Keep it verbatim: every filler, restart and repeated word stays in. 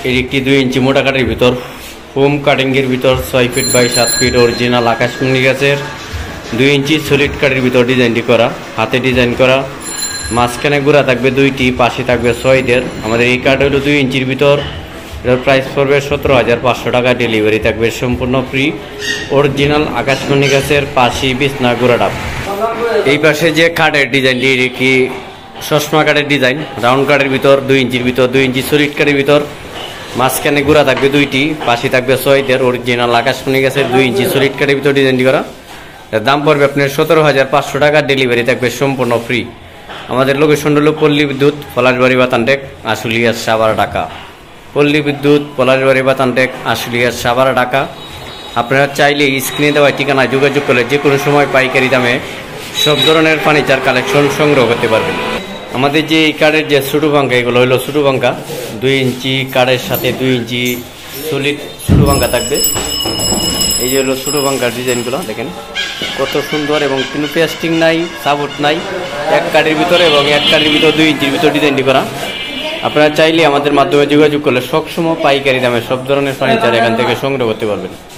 এর একটি দুই ইঞ্চি মোটা কাঠের ভিতর ফোম কাটিংয়ের ভিতর ছয় ফিট বাই সাত ফিট অরিজিনাল আকাশমণি গাছের দুই ইঞ্চি সলিড কাঠের ভিতর ডিজাইনটি করা, হাতে ডিজাইন করা। মাঝখানে গোড়া থাকবে দুইটি, পাশে থাকবে ছয়দের। আমাদের এই কাঠ হলো দুই ইঞ্চির ভিতর। এর প্রাইস পড়বে সতেরো হাজার পাঁচশো টাকা। ডেলিভারি থাকবে সম্পূর্ণ ফ্রি। অরিজিনাল আকাশমণি গাছের পাশি বিছনা গোড়া ডাব। এই পাশে যে কাঠের ডিজাইনটি কি চশমা কাঠের ডিজাইন, রাউন্ড কাঠের ভিতর দুই ইঞ্চির ভিতর, দুই ইঞ্চি সলিড কাঠের ভিতর। মাঝখানে গোড়া থাকবে দুইটি, পাশে থাকবে ছয়দের। অরিজিনাল আকাশমণি গাছের দুই ইঞ্চি সলিড কাঠের ভিতর ডিজাইনটি করা। এর দাম পড়বে আপনার সতেরো হাজার পাঁচশো টাকা। ডেলিভারি থাকবে সম্পূর্ণ ফ্রি। আমাদের লোকেশন হলো পল্লী বিদ্যুৎ, পলাশবাড়ি বাতানটেক, আশুলিয়া সাভার ঢাকা। পল্লী বিদ্যুৎ, পলাশবাড়ি বাতানটেক, আশুলিয়া সাভার ঢাকা। আপনারা চাইলে স্ক্রিনে দেওয়া ঠিকানায় যোগাযোগ করলে যে কোনো সময় পাইকারি দামে সব ধরনের ফার্নিচার কালেকশন সংগ্রহ করতে পারবেন। আমাদের যে এই কাঠের যে ছোটো পাঙ্খা, এগুলো হলো ছোটো পাঙ্খা। দুই ইঞ্চি কাঠের সাথে দুই ইঞ্চি সলিড ছোটো পাঙ্খা থাকবে। এই যে হলো ছোটো পাঙ্খার ডিজাইনগুলো দেখেন কত সুন্দর, এবং কোনো পেস্টিং নাই, সাপোর্ট নাই। এক কাঠের ভিতরে এবং এক কাঠের ভিতর দুই ইঞ্চির ভিতর ডিজাইনটি করা। আপনারা চাইলে আমাদের মাধ্যমে যোগাযোগ করলে সবসময় পাইকারি দামে সব ধরনের ফার্নিচার এখান থেকে সংগ্রহ করতে পারবেন।